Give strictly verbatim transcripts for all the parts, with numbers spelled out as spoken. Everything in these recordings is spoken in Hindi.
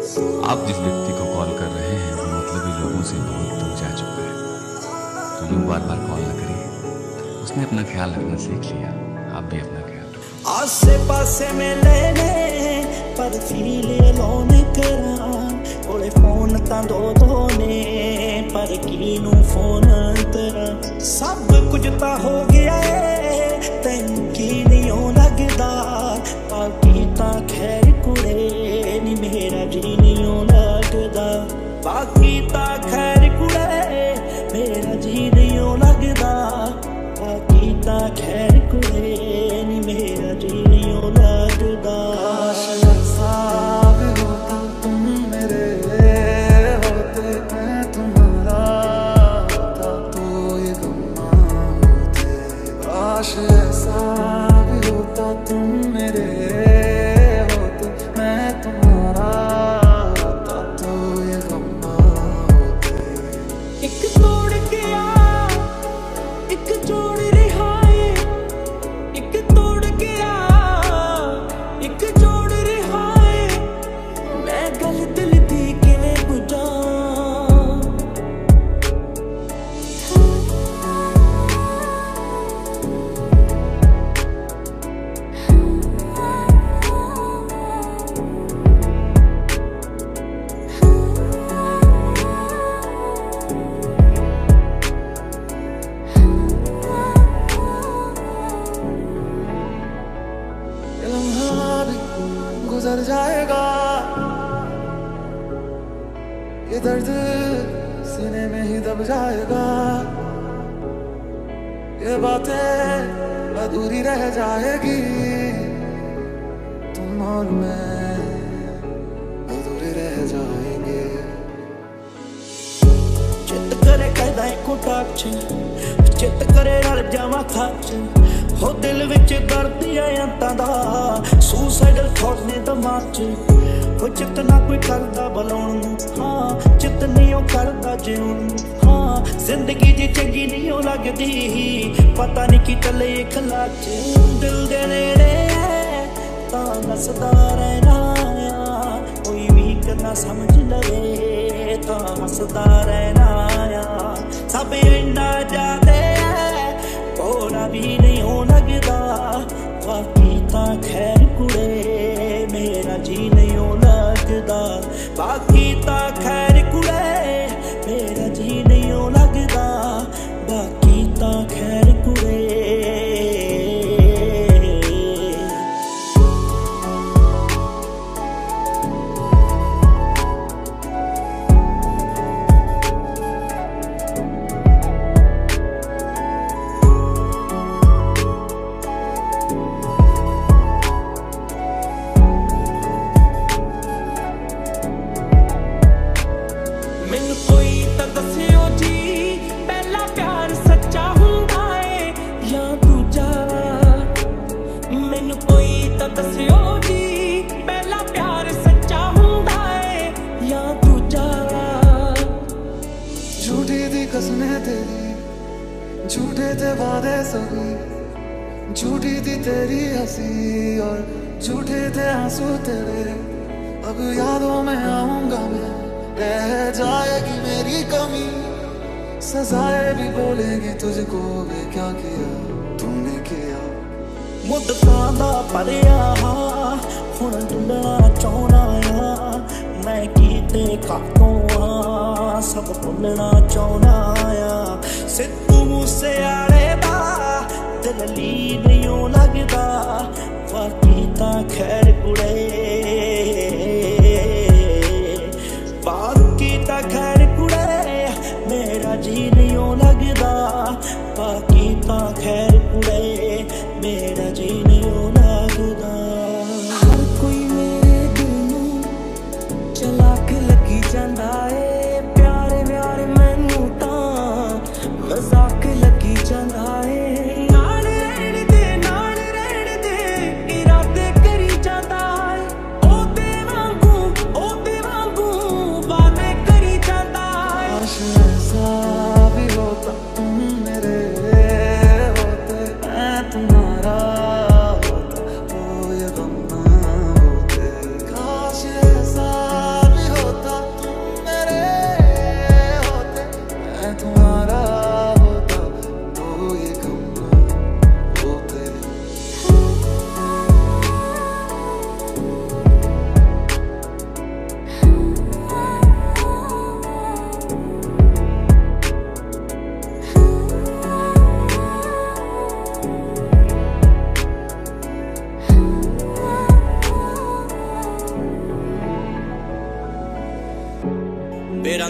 आप जिस व्यक्ति को कॉल कर रहे हैं वो मतलबी लोगों से बहुत दूर जा चुका है, तो यूं बार बार कॉल न करिए। उसने अपना ख्याल रखना सीख लिया, आप भी अपना ख्याल रखें। आसे पासे में लेने पर फीले लोन करा कोले फोन ता दो दो ने पर किनू फोन तेरा सब कुछ ता हो गया है तैनू की नहीं हो लगदा बाकी ता खैर कुड़े नी मेरा जी नहीं हो लगदा बाकी ता खैर कुड़े मेरा जी नहीं हो लगदा बाकी ता खैर कुड़े नी मेरा जी नहीं हो लगदा। गुजर जाएगा ये दर्द सीने में ही दब जाएगा ये बातें अधूरी रह जाएगी तुम और मैं अधूरे रह जाएंगे। चित करे कहदा को टच चित करे रल जावा खच हो दिल विच दर्द अंतां दा सुसाइडल थॉट ने दिमाग च हो चित ना कोई करदा बुलाउण नूं हाँ चित नहीं ओ करदा जीउण नूं हाँ जिंदगी जी चंगी नहीं ओ लगदी पता नहीं की चले खला च दिल दे नेड़े तां नसदा रहना कोई भी करना समझ लवे तां हसदा रहना सब इन्ना जादे थोड़ा भी नहीं हो लगदा बाकी ता खैर कुड़े मेरा जी नहीं हो लगदा बाकी ता खैर कुड़े मेरा जी नहीं हो लगदा बाकी ता खैर कुड़े। कसमें तेरी झूठे थे वादे सभी झूठी थी तेरी हंसी और झूठे थे आंसू तेरे अब यादों में आऊंगा मैं रह जाएगी मेरी कमी सजाए भी बोलेगी तुझको वे क्या किया तूने किया मुद्दां दा भरिया हुण ढूंढना चाहना आ मैं कीते कातों आ सब भुलना चाहना आ सिद्धू मूसेवाले दा दिल ली नहीं लगदा बाकी तां खैर कुड़े बाकी तां खैर कुड़े मेरा जी नहीं लगदा बाकी तां खैर कुड़े मेरा जी नहीं लगदा। हर कोई मेरे दिल नूं चला के लगी जांदा ए प्यारे प्यारे मैनू तां मजाक लगी जांदा ए नाल रहण दे नाल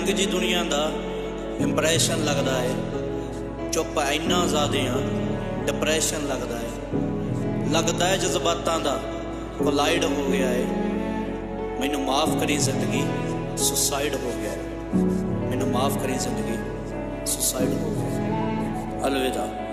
रंग जी दुनिया दा इंप्रैशन लगदा है, चुप इन्ना ज़्यादा हाँ डिप्रैशन लगदा है, लगदा है जज्बातां दा कोलाइड हो गया है। मैनू माफ़ करी जिंदगी सुसाइड हो गया है, मैनू माफ़ करी जिंदगी सुसाइड हो गया। अलविदा।